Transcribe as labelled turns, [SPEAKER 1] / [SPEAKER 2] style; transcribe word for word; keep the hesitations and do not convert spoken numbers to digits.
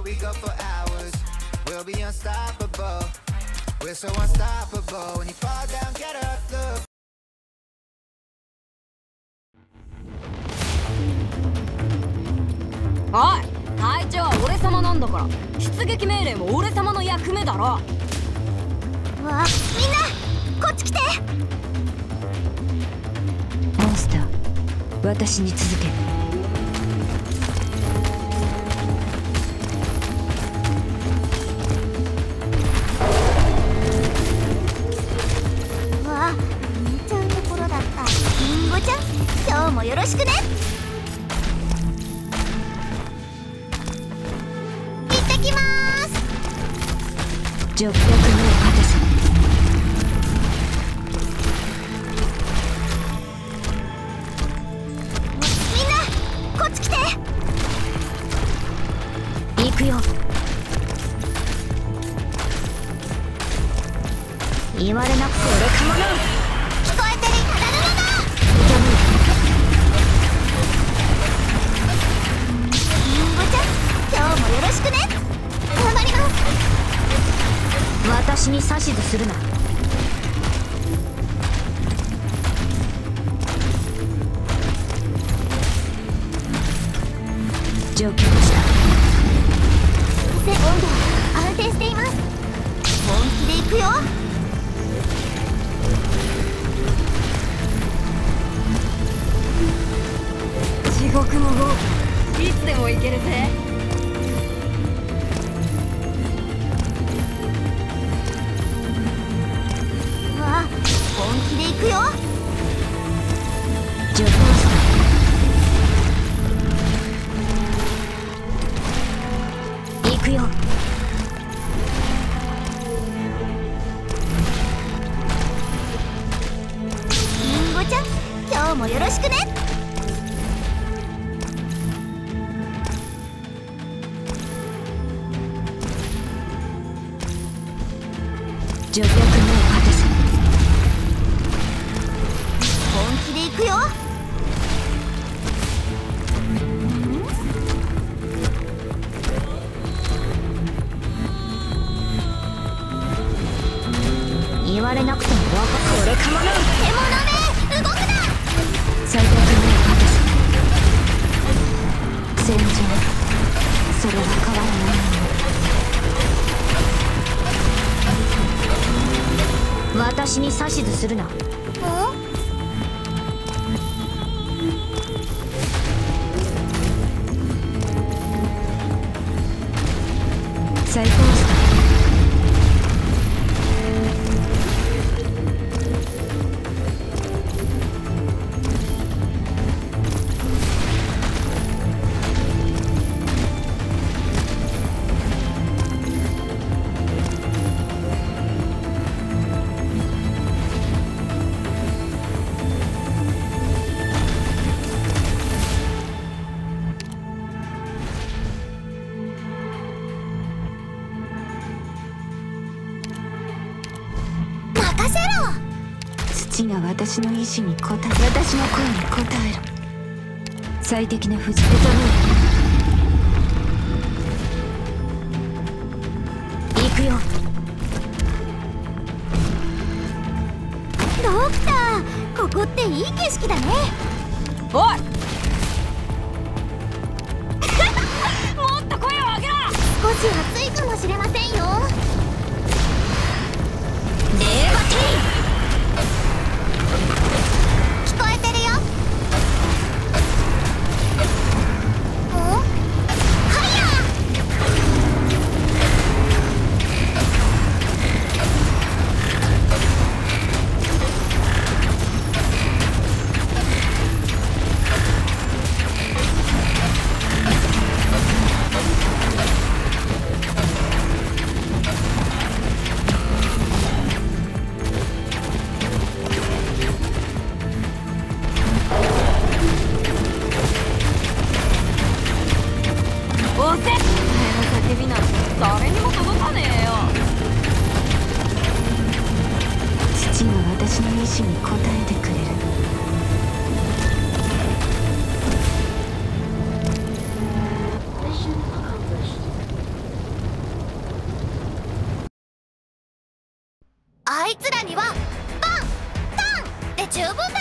[SPEAKER 1] go, we go for hours. We'll be unstoppable. We're so unstoppable. When you fall down, get up, look.
[SPEAKER 2] おい、隊長は俺様なんだから出撃命令も俺様の役目だろ。わあ、
[SPEAKER 3] みんなこっち来て。
[SPEAKER 4] モンスター、私に続け。
[SPEAKER 3] わあ、寝ちゃうところだった。リンゴちゃん、今日もよろしくね。行ってきまーす。
[SPEAKER 4] じゅっぴゃくめを果たせ。
[SPEAKER 3] みんなこっち来て。
[SPEAKER 4] 行くよ。言われなくて俺かもな。
[SPEAKER 3] 聞こえてる、ただのだ。リンゴちゃん、今日もよろしくね。頑張ります。
[SPEAKER 4] 私に指図するな。状況した。
[SPEAKER 3] 温度安定しています。本気で行くよ。
[SPEAKER 2] 地獄の豪雨、いつでも行けるぜ。
[SPEAKER 3] わあ、本気で行くよ。
[SPEAKER 4] 状況した。行くよ。
[SPEAKER 3] リンゴちゃん、今日もよろしくね。
[SPEAKER 4] じゅっぴゃくめを果たせ。
[SPEAKER 3] 本気で行くよ。
[SPEAKER 4] 言われなくても分かって俺かもな。
[SPEAKER 3] 獣め、動くな。
[SPEAKER 4] 最悪めを果たせ。戦場、それは変わらないもの。私に指図するな。最高スター。土が私の意志に応え、私の声に応えろ。最適な不時で行くよ。
[SPEAKER 3] ドクター、ここっていい景色だね。
[SPEAKER 2] おいもっと声を上げろ。
[SPEAKER 3] 少し暑いかもしれませんよ。
[SPEAKER 4] レーバティ
[SPEAKER 3] 聞こえてるよ。お？はや！
[SPEAKER 2] 誰にも届かねえよ。
[SPEAKER 4] 父が私の意志に応えてくれる。
[SPEAKER 3] あいつらにはパンパンで十分だよ。